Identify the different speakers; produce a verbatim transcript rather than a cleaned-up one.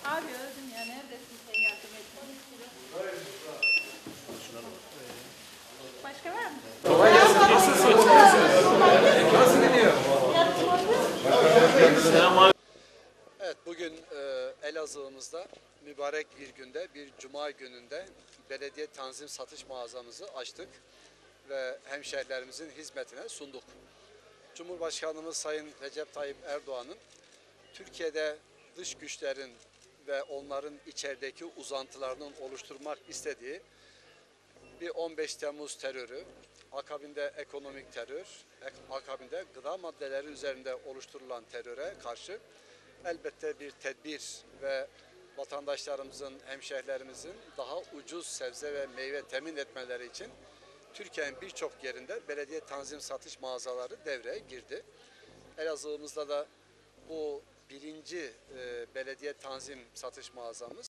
Speaker 1: Abi öldüm ya. Neredesin sen yardım etmek Başka var mı?
Speaker 2: Kolay gelsin. Nasılsın? Nasıl gidiyor?
Speaker 3: Evet, bugün e, Elazığ'ımızda mübarek bir günde, bir cuma gününde belediye tanzim satış mağazamızı açtık ve hemşehrilerimizin hizmetine sunduk. Cumhurbaşkanımız Sayın Recep Tayyip Erdoğan'ın Türkiye'de dış güçlerin ve onların içerideki uzantılarının oluşturmak istediği bir on beş Temmuz terörü, akabinde ekonomik terör, akabinde gıda maddeleri üzerinde oluşturulan teröre karşı elbette bir tedbir ve vatandaşlarımızın, hemşehrilerimizin daha ucuz sebze ve meyve temin etmeleri için Türkiye'nin birçok yerinde belediye tanzim satış mağazaları devreye girdi. Elazığ'ımızda da bu birinci e, belediye tanzim satış mağazamız